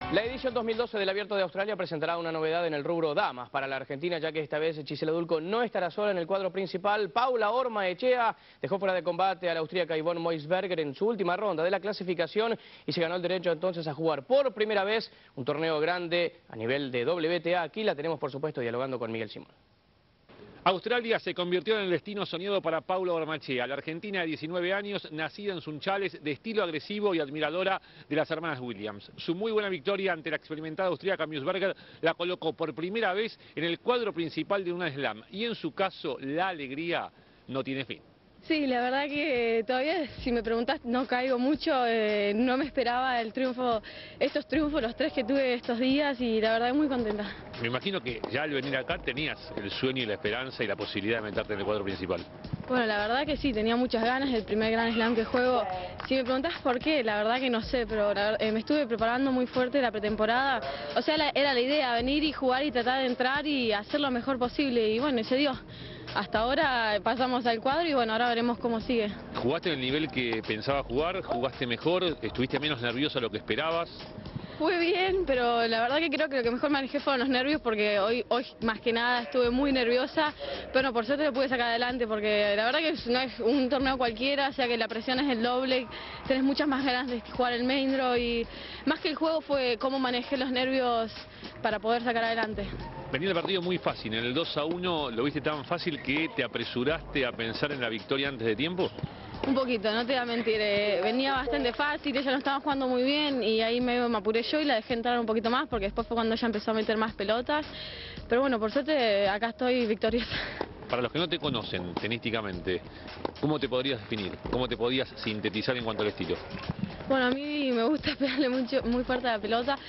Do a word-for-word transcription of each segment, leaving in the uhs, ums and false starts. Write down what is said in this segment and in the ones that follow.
La edición dos mil doce del Abierto de Australia presentará una novedad en el rubro damas para la Argentina, ya que esta vez Gisela Dulko no estará sola en el cuadro principal. Paula Ormaechea dejó fuera de combate a la austríaca Yvonne Moisberger en su última ronda de la clasificación y se ganó el derecho entonces a jugar por primera vez un torneo grande a nivel de W T A. Aquí la tenemos, por supuesto, dialogando con Miguel Simón. Australia se convirtió en el destino soñado para Paula Ormaechea, la argentina de diecinueve años, nacida en Sunchales, de estilo agresivo y admiradora de las hermanas Williams. Su muy buena victoria ante la experimentada austríaca Moisberger la colocó por primera vez en el cuadro principal de una slam y en su caso la alegría no tiene fin. Sí, la verdad que todavía, si me preguntas, no caigo mucho, eh, no me esperaba el triunfo, estos triunfos, los tres que tuve estos días, y la verdad muy contenta. Me imagino que ya al venir acá tenías el sueño y la esperanza y la posibilidad de meterte en el cuadro principal. Bueno, la verdad que sí, tenía muchas ganas, el primer Grand Slam que juego. Si me preguntás por qué, la verdad que no sé, pero la, eh, me estuve preparando muy fuerte la pretemporada. O sea, la, era la idea, venir y jugar y tratar de entrar y hacer lo mejor posible, y bueno, se dio. Hasta ahora pasamos al cuadro y bueno, ahora veremos cómo sigue. ¿Jugaste en el nivel que pensaba jugar? ¿Jugaste mejor? ¿Estuviste menos nerviosa de lo que esperabas? Fue bien, pero la verdad que creo que lo que mejor manejé fueron los nervios, porque hoy, hoy más que nada estuve muy nerviosa, pero por suerte lo pude sacar adelante, porque la verdad que no es un torneo cualquiera, o sea que la presión es el doble, tenés muchas más ganas de jugar el main draw, y más que el juego fue cómo manejé los nervios para poder sacar adelante. Venía el partido muy fácil, en el dos a uno lo viste tan fácil que te apresuraste a pensar en la victoria antes de tiempo. Un poquito, no te voy a mentir, eh, venía bastante fácil, ella no estaba jugando muy bien y ahí me, me apuré yo y la dejé entrar un poquito más, porque después fue cuando ella empezó a meter más pelotas, pero bueno, por suerte acá estoy victoriosa. Para los que no te conocen tenísticamente, ¿cómo te podrías definir? ¿Cómo te podías sintetizar en cuanto al estilo? Bueno, a mí me gusta pegarle mucho, muy fuerte a la pelota,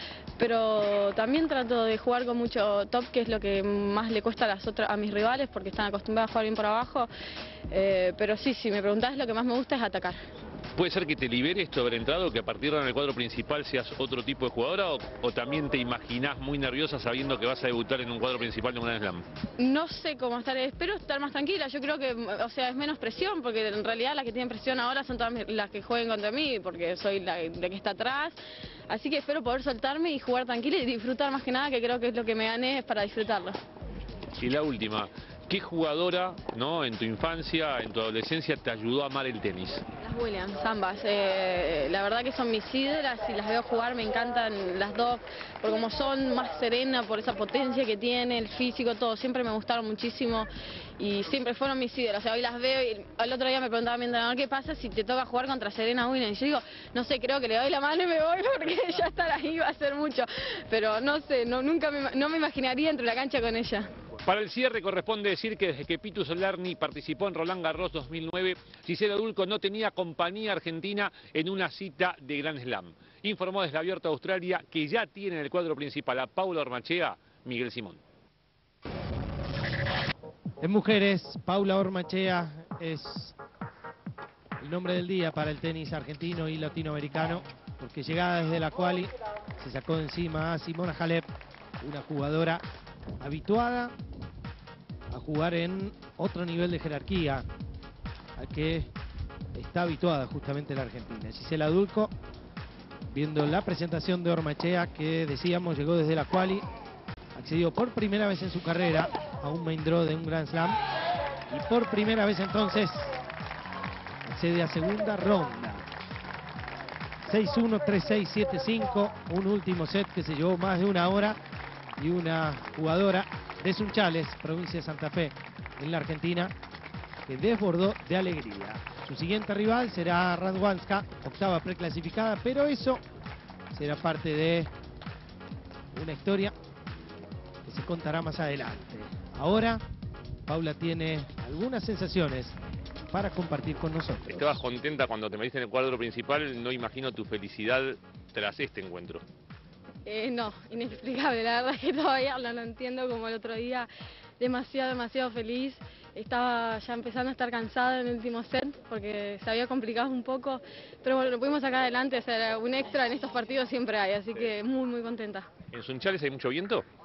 pero también trato de jugar con mucho top, que es lo que más le cuesta a, las otras, a mis rivales, porque están acostumbrados a jugar bien por abajo. Eh, pero sí, si me preguntás, lo que más me gusta es atacar. ¿Puede ser que te libere esto de haber entrado, que a partir de ahora en el cuadro principal seas otro tipo de jugadora, o, o también te imaginás muy nerviosa sabiendo que vas a debutar en un cuadro principal de un Grand Slam? No sé cómo estaré, espero estar más tranquila. Yo creo que, o sea, es menos presión, porque en realidad las que tienen presión ahora son todas las que jueguen contra mí, porque soy la, la que está atrás. Así que espero poder soltarme y jugar tranquila y disfrutar más que nada, que creo que es lo que me gané, es para disfrutarlo. Y la última, ¿qué jugadora, no, en tu infancia, en tu adolescencia, te ayudó a amar el tenis? Las Williams, ambas. Eh, la verdad que son mis ídolas, y las veo jugar, me encantan las dos, por como son, más serena, por esa potencia que tiene, el físico, todo. Siempre me gustaron muchísimo y siempre fueron mis ídolas. O sea, hoy las veo y el otro día me preguntaba mi entrenador, ¿qué pasa si te toca jugar contra Serena Williams? Y yo digo, no sé, creo que le doy la mano y me voy, porque ya estar ahí va a ser mucho. Pero no sé, no, nunca me, no me imaginaría entre la cancha con ella. Para el cierre corresponde decir que desde que Pitu Solarni participó en Roland Garros dos mil nueve, Gisela Dulko no tenía compañía argentina en una cita de Grand Slam. Informó desde Abierto de Australia que ya tiene en el cuadro principal a Paula Ormaechea, Miguel Simón. En mujeres, Paula Ormaechea es el nombre del día para el tenis argentino y latinoamericano, porque llegada desde la quali se sacó de encima a Simona Halep, una jugadora habituada a jugar en otro nivel de jerarquía al que está habituada justamente la Argentina. Gisela Dulko, viendo la presentación de Ormaechea, que decíamos llegó desde la quali, accedió por primera vez en su carrera a un main draw de un Grand Slam y por primera vez entonces accede a segunda ronda. seis uno, tres seis, siete cinco, un último set que se llevó más de una hora, y una jugadora de Sunchales, provincia de Santa Fe, en la Argentina, que desbordó de alegría. Su siguiente rival será Radwanska, octava preclasificada, pero eso será parte de una historia que se contará más adelante. Ahora, Paula tiene algunas sensaciones para compartir con nosotros. Estabas contenta cuando te metiste en el cuadro principal, no imagino tu felicidad tras este encuentro. Eh, no, inexplicable, la verdad es que todavía no lo entiendo, como el otro día, demasiado, demasiado feliz. Estaba ya empezando a estar cansada en el último set, porque se había complicado un poco, pero bueno, lo pudimos sacar adelante, o sea, un extra en estos partidos siempre hay, así que muy, muy contenta. ¿En Sunchales hay mucho viento?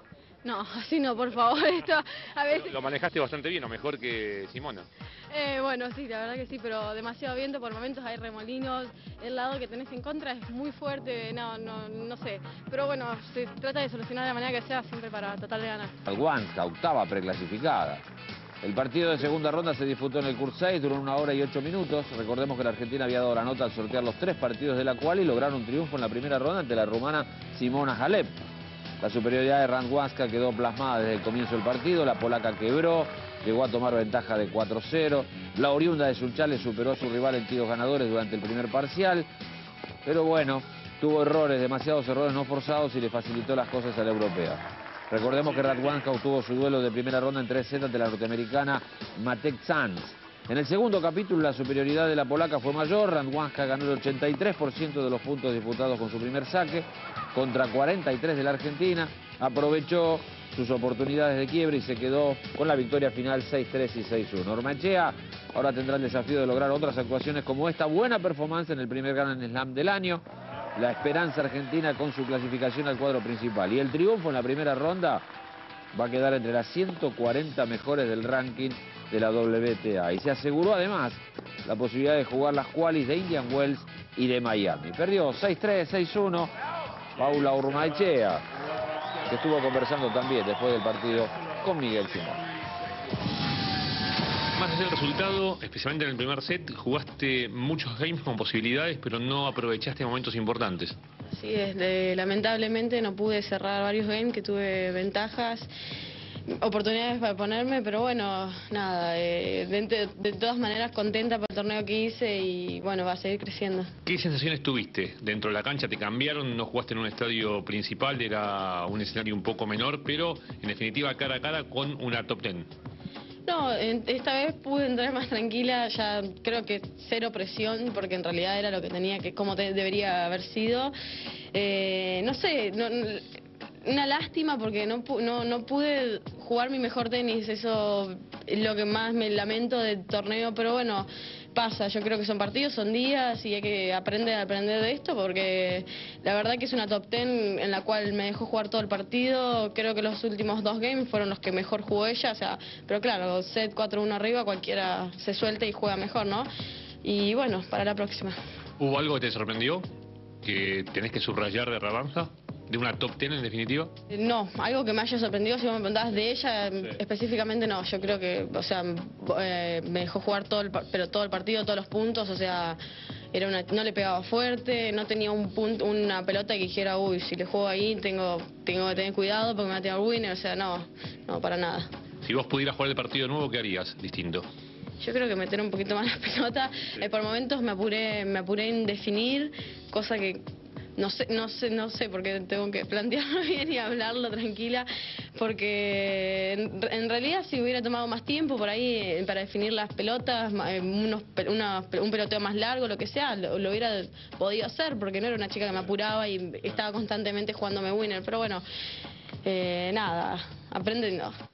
No, así no, por favor. Esto a veces... Lo manejaste bastante bien, o mejor que Simona. Eh, bueno, sí, la verdad que sí, pero demasiado viento, por momentos hay remolinos, el lado que tenés en contra es muy fuerte, no, no, no sé. Pero bueno, se trata de solucionar de la manera que sea, siempre para tratar de ganar. Radwanska, octava preclasificada. El partido de segunda ronda se disputó en el Kurt seis, duró una hora y ocho minutos. Recordemos que la Argentina había dado la nota al sortear los tres partidos de la cual y lograron un triunfo en la primera ronda ante la rumana Simona Halep. La superioridad de Radwanska quedó plasmada desde el comienzo del partido, la polaca quebró, llegó a tomar ventaja de cuatro cero. La oriunda de Sunchales superó a su rival en tiros ganadores durante el primer parcial, pero bueno, tuvo errores, demasiados errores no forzados y le facilitó las cosas a la europea. Recordemos que Radwanska obtuvo su duelo de primera ronda en tres sets ante la norteamericana Matek Sanz. En el segundo capítulo la superioridad de la polaca fue mayor, Radwanska ganó el ochenta y tres por ciento de los puntos disputados con su primer saque, contra cuarenta y tres de la Argentina, aprovechó sus oportunidades de quiebre y se quedó con la victoria final seis tres y seis uno. Ormaechea ahora tendrá el desafío de lograr otras actuaciones como esta buena performance en el primer Grand Slam del año, la esperanza argentina con su clasificación al cuadro principal y el triunfo en la primera ronda va a quedar entre las ciento cuarenta mejores del ranking de la W T A y se aseguró además la posibilidad de jugar las qualis de Indian Wells y de Miami. Perdió seis tres, seis uno Paula Ormaechea, que estuvo conversando también después del partido con Miguel Simón. Más allá del resultado, especialmente en el primer set, jugaste muchos games con posibilidades, pero no aprovechaste momentos importantes. Sí, es de, lamentablemente no pude cerrar varios games que tuve ventajas, oportunidades para ponerme, pero bueno, nada, eh, de, de todas maneras contenta por el torneo que hice y bueno, va a seguir creciendo. ¿Qué sensaciones tuviste? Dentro de la cancha te cambiaron, no jugaste en un estadio principal, era un escenario un poco menor, pero en definitiva cara a cara con una top ten. No, esta vez pude entrar más tranquila, ya creo que cero presión, porque en realidad era lo que tenía que, como te, debería haber sido. Eh, no sé, no, una lástima porque no, no, no pude jugar mi mejor tenis, eso es lo que más me lamento del torneo, pero bueno, pasa, yo creo que son partidos, son días y hay que aprender a aprender de esto porque la verdad que es una top ten en la cual me dejó jugar todo el partido, creo que los últimos dos games fueron los que mejor jugó ella, o sea, pero claro, set cuatro uno arriba cualquiera se suelta y juega mejor, ¿no? Y bueno, para la próxima. ¿Hubo algo que te sorprendió? ¿Que tenés que subrayar de Radwanska? ¿De una top ten en definitiva? No, algo que me haya sorprendido, si vos me preguntabas de ella, sí. Específicamente no, yo creo que, o sea, eh, me dejó jugar todo el, pero todo el partido, todos los puntos, o sea, era una, no le pegaba fuerte, no tenía un punto, una pelota que dijera, uy, si le juego ahí tengo, tengo que tener cuidado porque me va a tirar winner, o sea, no, no, para nada. Si vos pudieras jugar el partido de nuevo, ¿qué harías distinto? Yo creo que meter un poquito más la pelota, sí. eh, por momentos me apuré, me apuré en definir, cosa que no sé, no sé, no sé, porque tengo que plantearlo bien y hablarlo tranquila, porque en, en realidad si hubiera tomado más tiempo por ahí eh, para definir las pelotas, eh, unos, una, un peloteo más largo, lo que sea, lo, lo hubiera podido hacer, porque no era una chica que me apuraba y estaba constantemente jugándome winner, pero bueno, eh, nada, aprendiendo.